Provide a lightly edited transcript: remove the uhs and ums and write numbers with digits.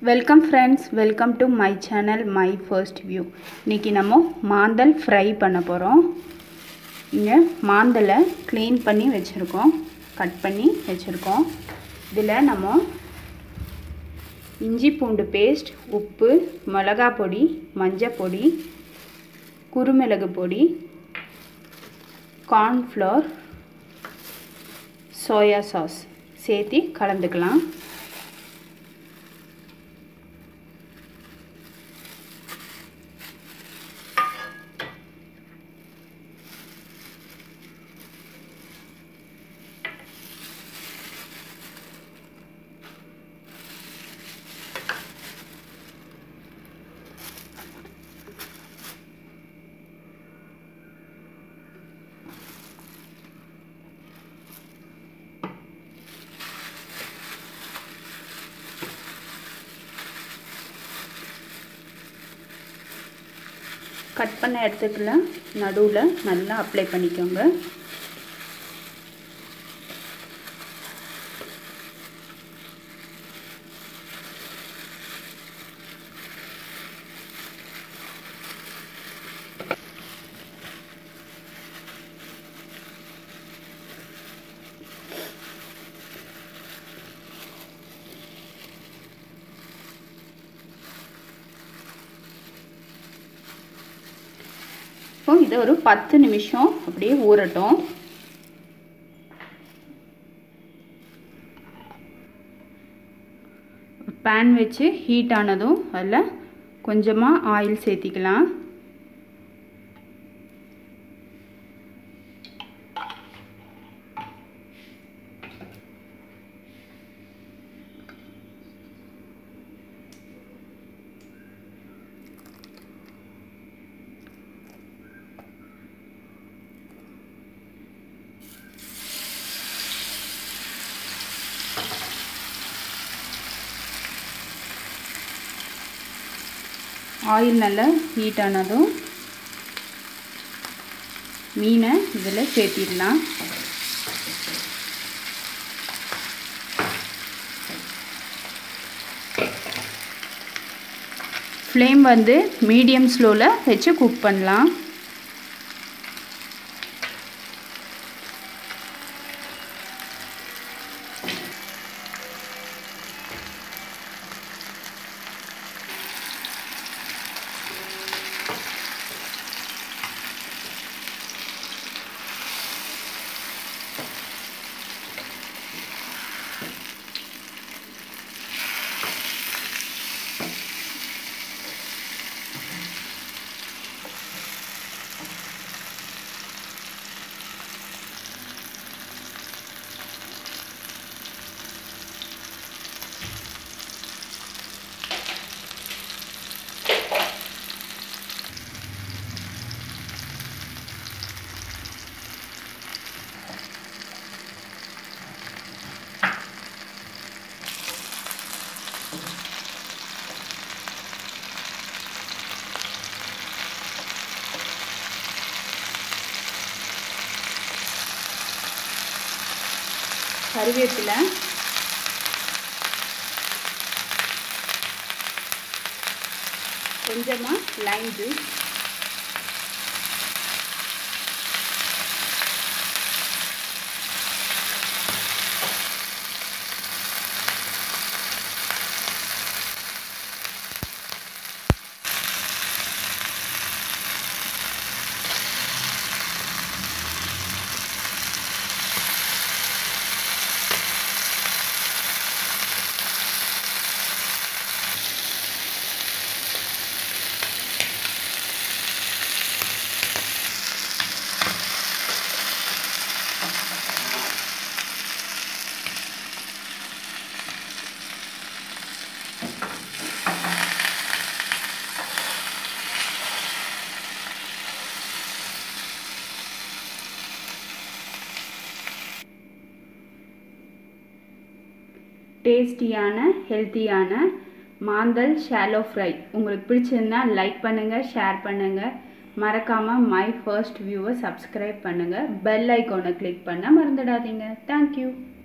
Welcome friends, welcome to my channel my first view. இன்றைக்கி நம்ம மாந்தல் fry பண்ண போகிறோம். இங்கே மாந்தலை க்ளீன் பண்ணி வச்சுருக்கோம், கட் பண்ணி வச்சுருக்கோம். இதில் நம்ம இஞ்சி பூண்டு பேஸ்ட், உப்பு, மிளகா பொடி, மஞ்சள் பொடி, குருமிளகு பொடி, கார்ன்ஃப்ளவர், சோயா சாஸ் சேர்த்து கலந்துக்கலாம். கட் பண்ண இடத்துக்குள்ள நடுவில் நல்லா அப்ளை பண்ணிக்கோங்க. இதை ஒரு 10 நிமிஷம் அப்படியே ஊறட்டும். பேன் வச்சு ஹீட் ஆனதும் அதில் கொஞ்சமாக ஆயில் சேர்த்திக்கலாம். ஆயில் நல்லா ஹீட் ஆனதும் மீனை இதில் சேர்த்திடலாம். ஃப்ளேம் வந்து மீடியம் ஸ்லோவில் வச்சு குக் பண்ணலாம். கறிவேப்பிலை, கொஞ்சமாக லைம் ஜூஸ், டேஸ்டியான ஹெல்த்தியான மாந்தல் ஷாலோ ஃப்ரை உங்களுக்கு பிடிச்சிருந்தா லைக் பண்ணுங்கள், ஷேர் பண்ணுங்கள். மறக்காமல் மை ஃபர்ஸ்ட் வியூவை சப்ஸ்கிரைப் பண்ணுங்கள். பெல் ஐக்கானை கிளிக் பண்ண மறந்துடாதீங்க. தேங்க்யூ.